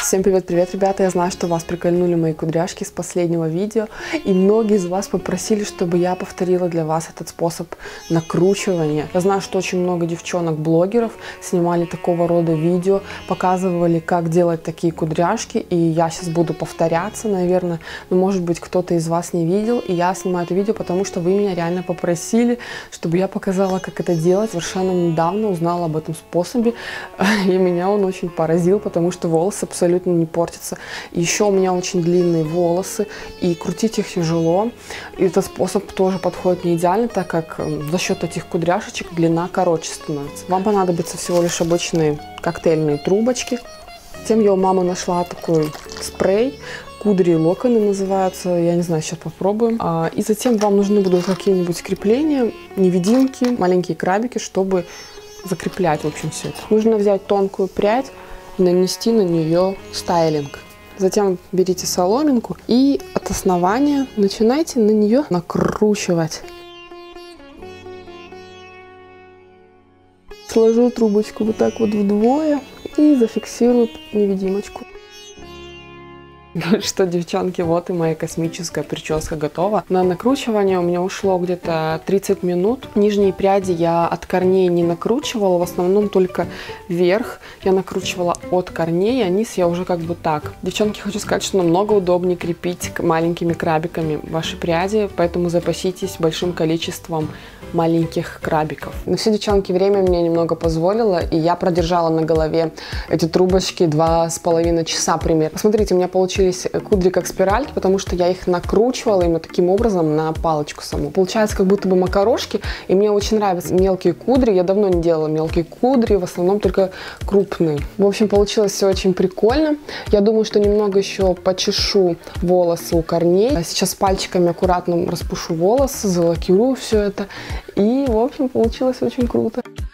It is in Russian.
Всем привет, ребята! Я знаю, что вас прикольнули мои кудряшки с последнего видео, и многие из вас попросили, чтобы я повторила для вас этот способ накручивания. Я знаю, что очень много девчонок-блогеров снимали такого рода видео, показывали, как делать такие кудряшки, и я сейчас буду повторяться, наверное, но может быть кто-то из вас не видел, и я снимаю это видео, потому что вы меня реально попросили, чтобы я показала, как это делать. Совершенно недавно узнала об этом способе, и меня он очень поразил, потому что волосы абсолютно не портятся. Еще у меня очень длинные волосы, и крутить их тяжело. И этот способ тоже подходит не идеально, так как за счет этих кудряшечек длина короче становится. Вам понадобится всего лишь обычные коктейльные трубочки. Затем я у мамы нашла такой спрей. Кудри и локоны называются. Я не знаю, сейчас попробуем. И затем вам нужны будут какие-нибудь крепления, невидимки, маленькие крабики, чтобы закреплять, в общем, все это. Нужно взять тонкую прядь и нанести на нее стайлинг. Затем берите соломинку и от основания начинайте на нее накручивать. Сложу трубочку вот так вот вдвое и зафиксирую невидимочку. Ну что, девчонки, вот и моя космическая прическа готова. На накручивание у меня ушло где-то 30 минут. Нижние пряди я от корней не накручивала, в основном только вверх я накручивала от корней, а низ я уже как бы так. Девчонки, хочу сказать, что намного удобнее крепить маленькими крабиками ваши пряди, поэтому запаситесь большим количеством маленьких крабиков. Но все, девчонки, время мне немного позволило, и я продержала на голове эти трубочки 2,5 часа примерно. Посмотрите, у меня получились кудри как спиральки, потому что я их накручивала именно таким образом на палочку саму. Получается как будто бы макарошки, и мне очень нравятся мелкие кудри. Я давно не делала мелкие кудри, в основном только крупные. В общем, получилось все очень прикольно. Я думаю, что немного еще почешу волосы у корней. Сейчас пальчиками аккуратно распушу волосы, залакирую все это. И, в общем, получилось очень круто.